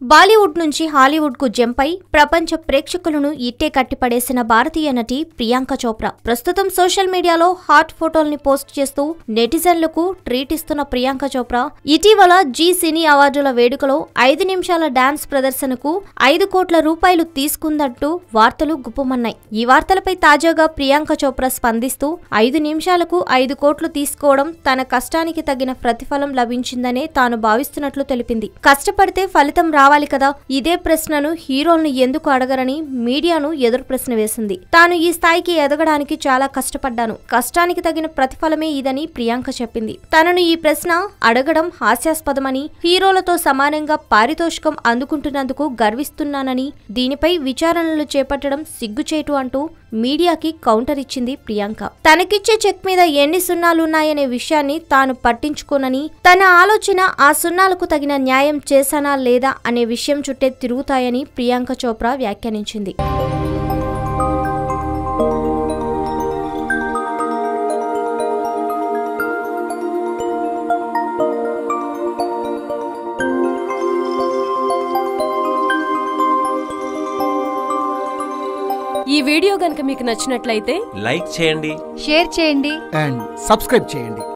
బాలీవుడ్ నుంచి హాలీవుడ్ కు జంప్ అయి ప్రపంచ ప్రేక్షకులను ఇట్టే కట్టిపడేసిన భారతీయ నటి ప్రియాంక చోప్రా ప్రస్తుతం సోషల్ మీడియాలో హాట్ ఫోటోల్ని పోస్ట్ చేస్తూ నెటిజన్లకు ట్రీట్ ఇస్తున్న ప్రియాంక చోప్రా ఇటీవల జీ సినీ అవార్డుల వేడుకలో 5 నిమిషాల డాన్స్ ప్రదర్శనకు 5 కోట్ల రూపాయలు తీసుకుందంటూ వార్తలు గుప్పమన్నాయి. ఈ వార్తలపై తాజాగా ప్రియాంక చోప్రా స్పందిస్తూ 5 నిమిషాలకు 5 కోట్లు తీసుకోవడం తన కష్టానికి తగిన ప్రతిఫలం లభించిందనే తాను భావిస్తున్నట్లు తెలిపింది. కష్టపడితే ఫలితం రావాలి కదా, ఇదే ప్రశ్నను హీరోల్ని ఎందుకు అడగరని మీడియాను ఎదురు ప్రశ్న వేసింది. తాను ఈ స్థాయికి ఎదగడానికి చాలా కష్టపడ్డాను, కష్టానికి తగిన ప్రతిఫలమే ఇదని ప్రియాంక చెప్పింది. తనను ఈ ప్రశ్న అడగడం హాస్యాస్పదమని, హీరోలతో సమానంగా పారితోషికం అందుకుంటున్నందుకు గర్విస్తున్నానని, దీనిపై విచారణలు చేపట్టడం సిగ్గుచేటు అంటూ మీడియాకి కౌంటర్ ఇచ్చింది ప్రియాంక. తనకిచ్చే చెక్ మీద ఎన్ని సున్నాలున్నాయనే విషయాన్ని తాను పట్టించుకోనని, తన ఆలోచన ఆ సున్నాలకు తగిన న్యాయం చేశానా లేదా అనే విషయం చుట్టే తిరుగుతాయని ప్రియాంక చోప్రా వ్యాఖ్యానించింది. ఈ వీడియో గనుక మీకు నచ్చినట్లయితే లైక్ చేయండి, షేర్ చేయండి అండ్ సబ్స్క్రైబ్ చేయండి.